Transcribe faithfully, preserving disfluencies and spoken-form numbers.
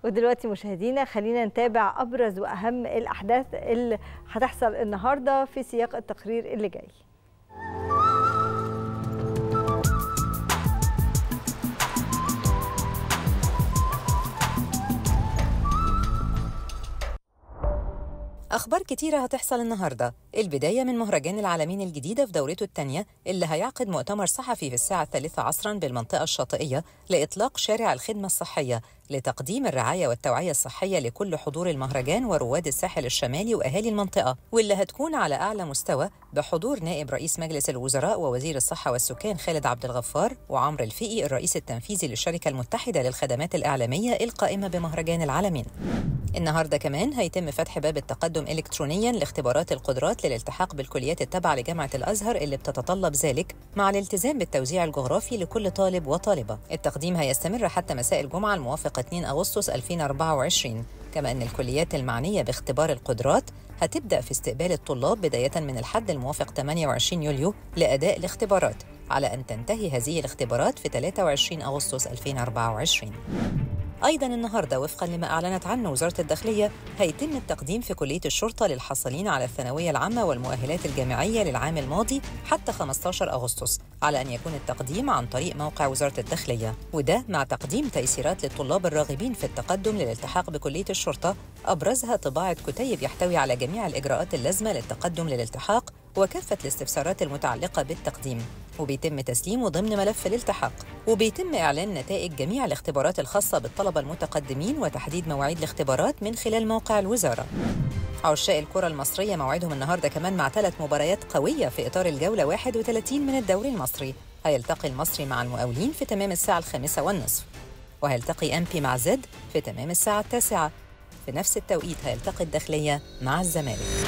ودلوقتي مشاهدينا خلينا نتابع أبرز وأهم الأحداث اللي هتحصل النهاردة في سياق التقرير اللي جاي. أخبار كتيرة هتحصل النهاردة. البداية من مهرجان العالمين الجديدة في دورته الثانية اللي هيعقد مؤتمر صحفي في الساعة الثالثة عصراً بالمنطقة الشاطئية لإطلاق شارع الخدمة الصحية لتقديم الرعاية والتوعية الصحية لكل حضور المهرجان ورواد الساحل الشمالي وأهالي المنطقة، واللي هتكون على أعلى مستوى بحضور نائب رئيس مجلس الوزراء ووزير الصحة والسكان خالد عبد الغفار وعمرو الفقي الرئيس التنفيذي للشركة المتحدة للخدمات الإعلامية القائمة بمهرجان العالمين. النهارده كمان هيتم فتح باب التقدم إلكترونياً لاختبارات القدرات للالتحاق بالكليات التابعة لجامعة الأزهر اللي بتتطلب ذلك مع الالتزام بالتوزيع الجغرافي لكل طالب وطالبة. التقديم هيستمر حتى مساء الجمعة الموافق اثنين أغسطس ألفين وأربعة وعشرين، كما أن الكليات المعنية باختبار القدرات هتبدأ في استقبال الطلاب بداية من الحد الموافق ثمانية وعشرين يوليو لأداء الاختبارات، على أن تنتهي هذه الاختبارات في ثلاثة وعشرين أغسطس ألفين وأربعة وعشرين. أيضاً النهاردة وفقاً لما أعلنت عنه وزارة الداخلية هيتم التقديم في كلية الشرطة للحاصلين على الثانوية العامة والمؤهلات الجامعية للعام الماضي حتى خمسة عشر أغسطس، على أن يكون التقديم عن طريق موقع وزارة الداخلية، وده مع تقديم تيسيرات للطلاب الراغبين في التقدم للالتحاق بكلية الشرطة، أبرزها طباعة كتيب يحتوي على جميع الإجراءات اللازمة للتقدم للالتحاق وكافة الاستفسارات المتعلقة بالتقديم، وبيتم تسليمه ضمن ملف الالتحاق، وبيتم إعلان نتائج جميع الاختبارات الخاصة بالطلبة المتقدمين وتحديد مواعيد الاختبارات من خلال موقع الوزارة. عشاق الكرة المصرية موعدهم النهاردة كمان مع ثلاث مباريات قوية في إطار الجولة واحد وثلاثين من الدوري المصري. هيلتقي المصري مع المقاولين في تمام الساعة الخامسة والنصف، وهيلتقي أمبي مع زد في تمام الساعة التاسعة. في نفس التوقيت هيلتقي الداخلية مع الزمالك.